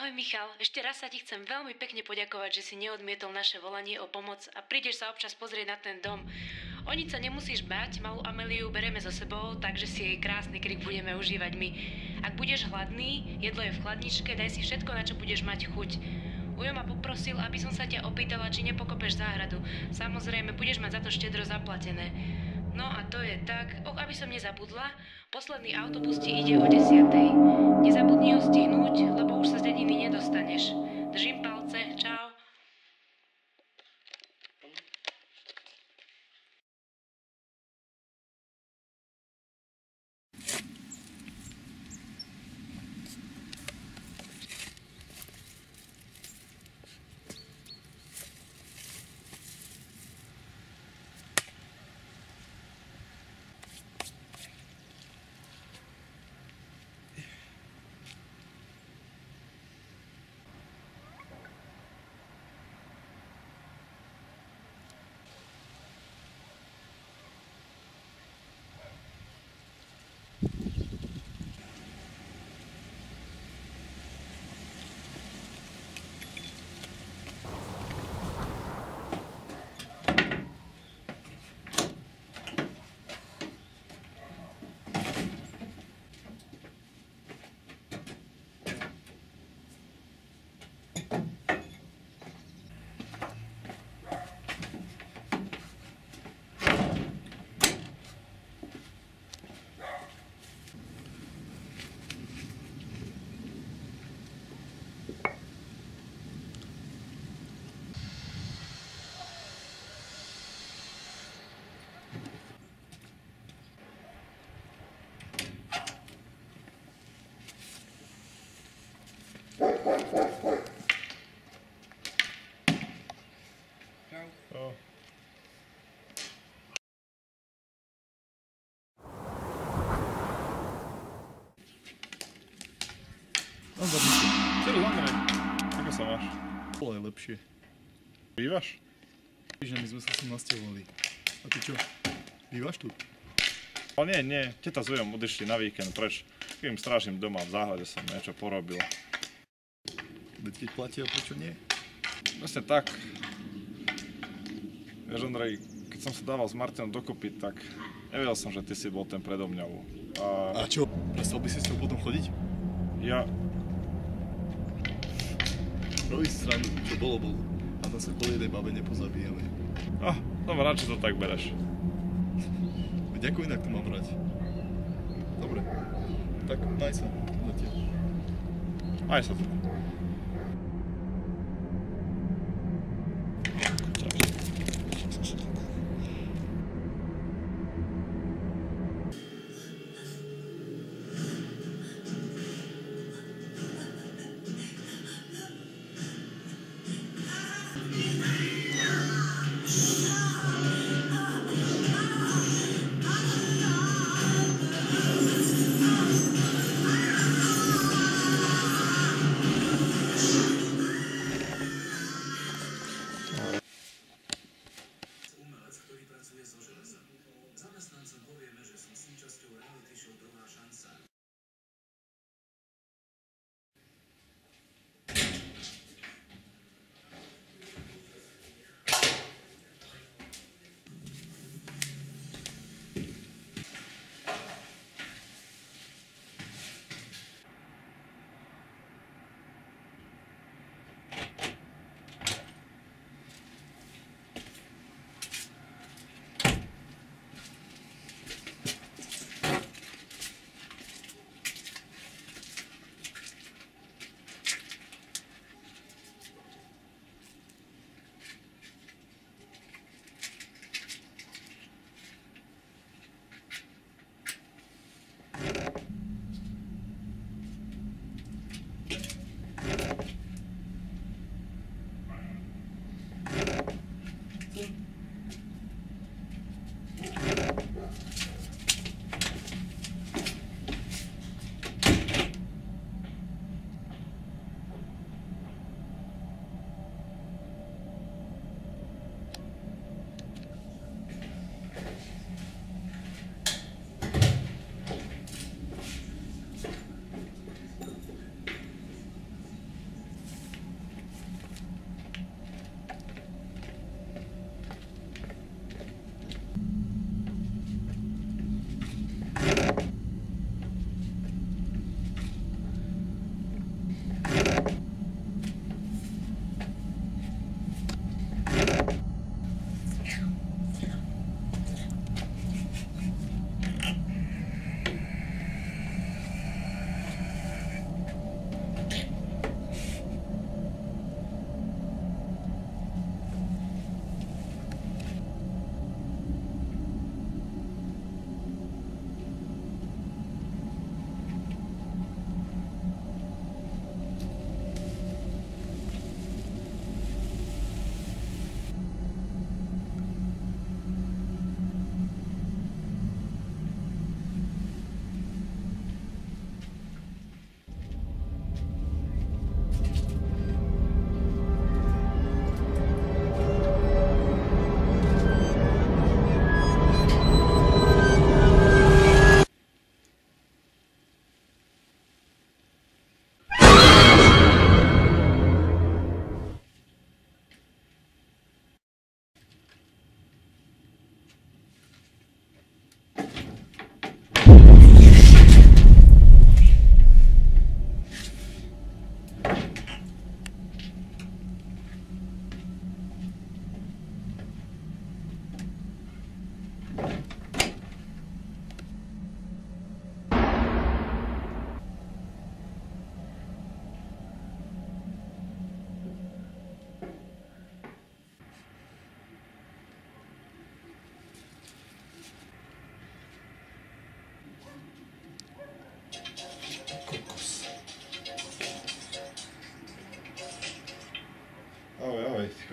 Ahoj Michal, ešte raz sa ti chcem veľmi pekne poďakovať, že si neodmietol naše volanie o pomoc a prídeš sa občas pozrieť na ten dom. O nič sa nemusíš báť, malú Ameliu bereme so sebou, takže si jej krásny krik budeme užívať my. Ak budeš hladný, jedlo je v chladničke, daj si všetko, na čo budeš mať chuť. Ujo ma poprosil, aby som sa ťa opýtala, či nepokopeš záhradu. Samozrejme, budeš mať za to štedro zaplatené. No a to je tak, aby som nezabudla, posledný autobus ti ide o 10:00. Nezabudni ho stihnúť, lebo už sa z dediny nedostaneš. Držím palce, čau. Čero, Andrej, ako sa máš? Bolo aj lepšie. Bývaš? Že my sme sa sem nasťahovali. A ty čo? Bývaš tu? Ale nie, teta s Ujom odišli na víkend preč. Keď im strážim doma, v záhrade som niečo porobil. Veď keď platia, prečo nie? Vlastne tak. Vieš, Andrej, keď som sa dával s Martinom dokopy, tak nevedel som, že ty si bol ten predo mňou. A čo? Prestal by si s ňou potom chodiť? Ja... Robíš srandu, čo bolo. A tam sa kvôli jednej babe nepozabíjame. Som rád, že to tak bereš. Veď ako inak to mám brať? Dobre, tak maj sa, zatiaľ. Maj sa tu.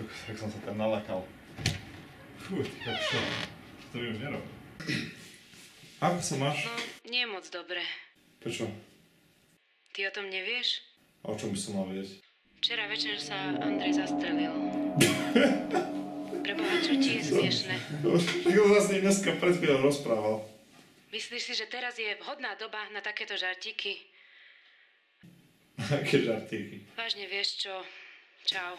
Tak som sa tam nalakal. Fú, tak čo? To mi už nerobí. Ako sa máš? No, nie moc dobre. Prečo? Ty o tom nevieš? A o čom by som mal vedieť? Včera večer sa Andrej zastrelil. Preboha, čo ti je smiešne? Tak som sa s ním dneska pred chvíľou rozprával. Myslíš si, že teraz je vhodná doba na takéto žartíky? Aké žartíky? Vážne vieš čo? Čau.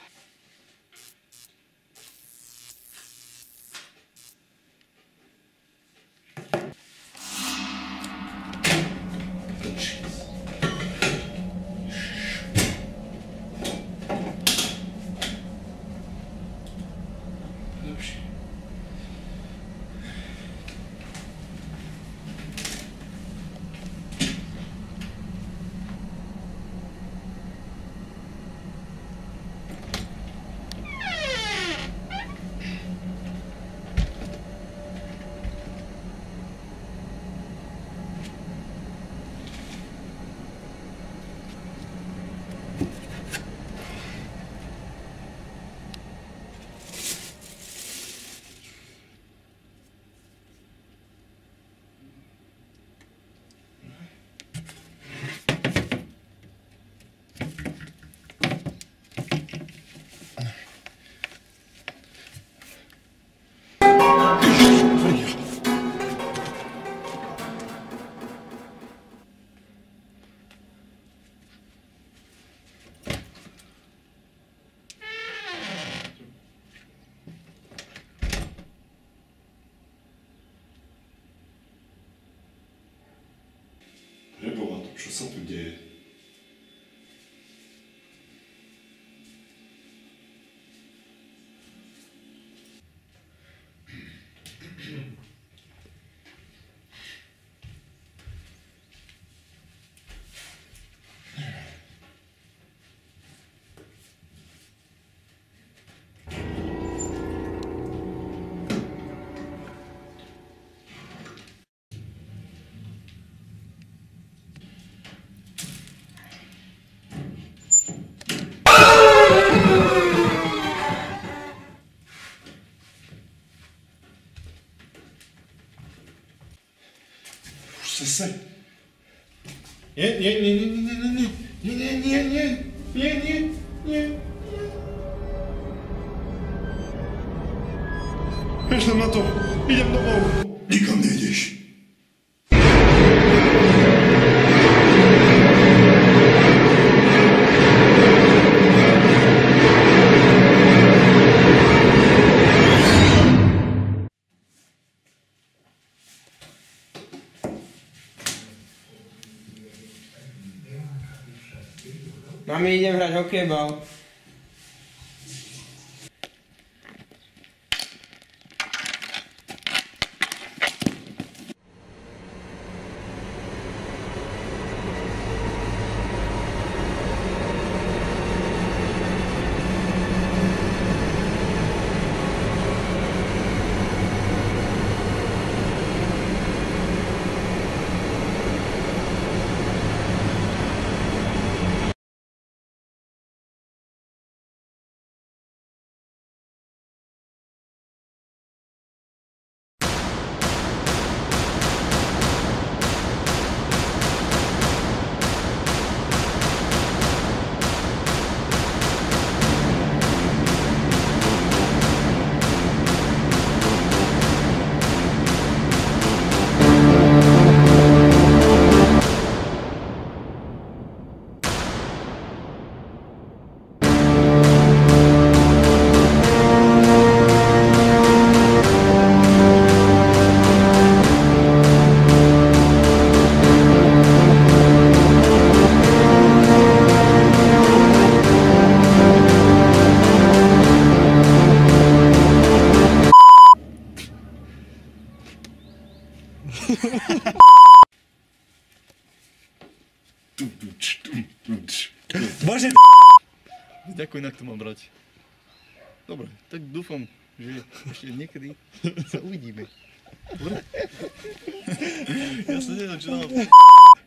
Preboha, čo sa tu deje? Zase. Nie. Kašlem na to. Idem domov. Nikam nejdeš. Mami, idem hrať hokejbal. Bože, ďakujem, inak to mám brať. Dobre, tak dúfam, že ešte niekedy sa uvidíme. Dobre? Ja sa neviem, čo mám.